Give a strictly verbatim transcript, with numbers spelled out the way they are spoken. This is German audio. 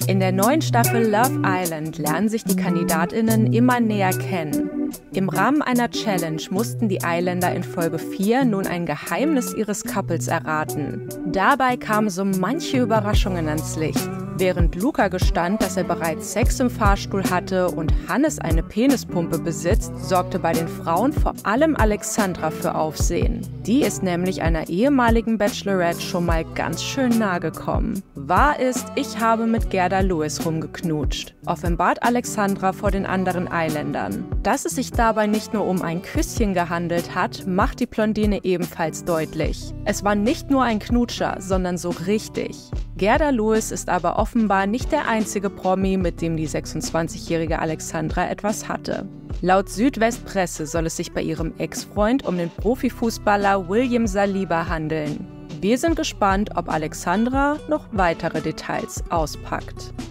In der neuen Staffel Love Island lernen sich die KandidatInnen immer näher kennen. Im Rahmen einer Challenge mussten die Islander in Folge vier nun ein Geheimnis ihres Couples erraten. Dabei kamen so manche Überraschungen ans Licht. Während Luca gestand, dass er bereits Sex im Fahrstuhl hatte und Hannes eine Penispumpe besitzt, sorgte bei den Frauen vor allem Alexandra für Aufsehen. Die ist nämlich einer ehemaligen Bachelorette schon mal ganz schön nahe gekommen. Wahr ist, ich habe mit Gerda Lewis rumgeknutscht, offenbart Alexandra vor den anderen Islandern. Dass es sich dabei nicht nur um ein Küsschen gehandelt hat, macht die Blondine ebenfalls deutlich. Es war nicht nur ein Knutscher, sondern so richtig. Gerda Lewis ist aber offenbar nicht der einzige Promi, mit dem die sechsundzwanzigjährige Alexandra etwas hatte. Laut Südwestpresse soll es sich bei ihrem Ex-Freund um den Profifußballer William Saliba handeln. Wir sind gespannt, ob Alexandra noch weitere Details auspackt.